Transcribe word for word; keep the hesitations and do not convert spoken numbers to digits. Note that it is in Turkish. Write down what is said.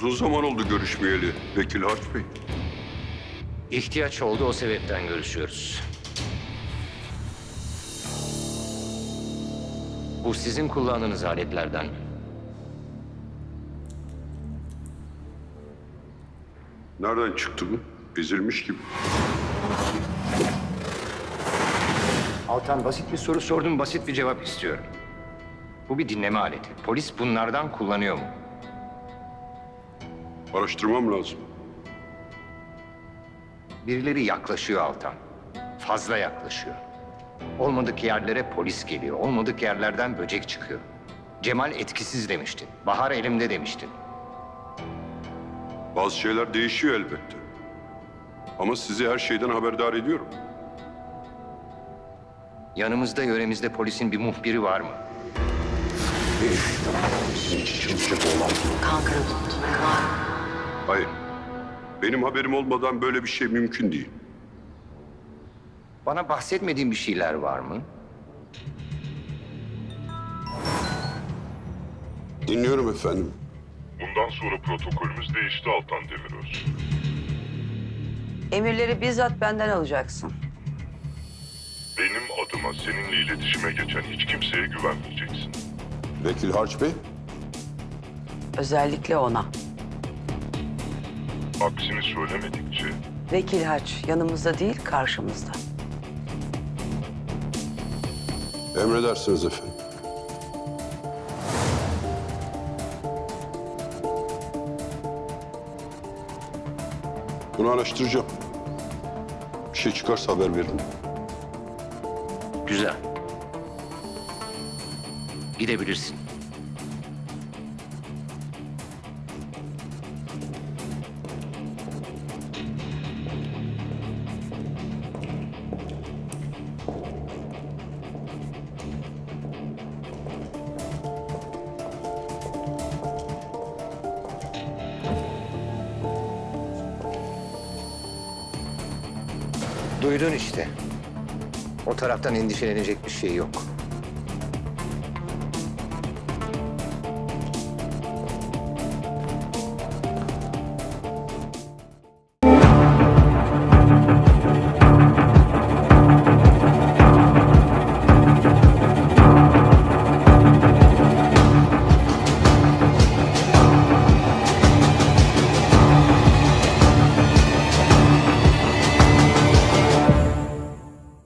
Uzun zaman oldu görüşmeyeli Vekil Harç Bey. İhtiyaç oldu, o sebepten görüşüyoruz. Bu sizin kullandığınız aletlerden. Nereden çıktı bu? Ezilmiş gibi. Altan, basit bir soru sordum, basit bir cevap istiyorum. Bu bir dinleme aleti. Polis bunlardan kullanıyor mu? Araştırmam lazım. Birileri yaklaşıyor Altan. Fazla yaklaşıyor. Olmadık yerlere polis geliyor. Olmadık yerlerden böcek çıkıyor. Cemal etkisiz demiştin. Bahar elimde demiştin. Bazı şeyler değişiyor elbette. Ama sizi her şeyden haberdar ediyorum. Yanımızda, yöremizde polisin bir muhbiri var mı? Kankara tuttu. Hayır. Benim haberim olmadan böyle bir şey mümkün değil. Bana bahsetmediğin bir şeyler var mı? Dinliyorum efendim. Bundan sonra protokolümüz değişti Altan Demiröz. Emirleri bizzat benden alacaksın. Benim adıma seninle iletişime geçen hiç kimseye güvenmeyeceksin. Vekil Harç Bey. Özellikle ona. Aksini söylemedikçe Vekil Haç yanımızda değil, karşımızda. Emredersiniz efendim. Bunu araştıracağım. Bir şey çıkarsa haber veririm. Güzel. Gidebilirsin. Duydun işte. O taraftan endişelenecek bir şey yok.